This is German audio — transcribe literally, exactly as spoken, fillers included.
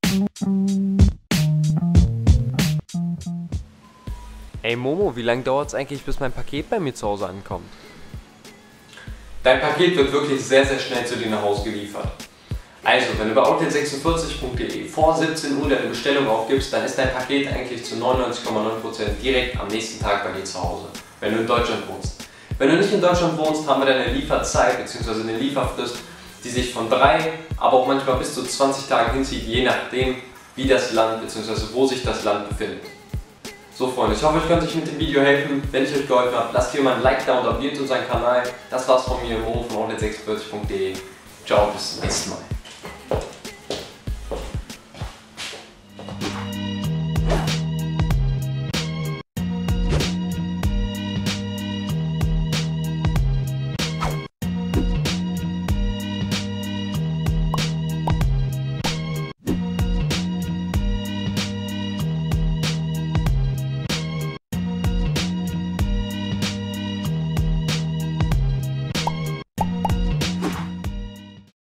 Ey Momo, wie lange dauert es eigentlich, bis mein Paket bei mir zu Hause ankommt? Dein Paket wird wirklich sehr, sehr schnell zu dir nach Hause geliefert. Also, wenn du bei outlet sechsundvierzig punkt de vor siebzehn Uhr deine Bestellung aufgibst, dann ist dein Paket eigentlich zu neunundneunzig Komma neun Prozent direkt am nächsten Tag bei dir zu Hause, wenn du in Deutschland wohnst. Wenn du nicht in Deutschland wohnst, haben wir dann eine Lieferzeit bzw. eine Lieferfrist, die sich von drei, aber auch manchmal bis zu zwanzig Tagen hinzieht, je nachdem, wie das Land bzw. wo sich das Land befindet. So Freunde, ich hoffe, ich konnte euch mit dem Video helfen. Wenn ich euch geholfen habe, lasst hier mal ein Like da und abonniert unseren Kanal. Das war's von mir, Momo von outlet sechsundvierzig punkt de. Ciao, bis zum nächsten Mal.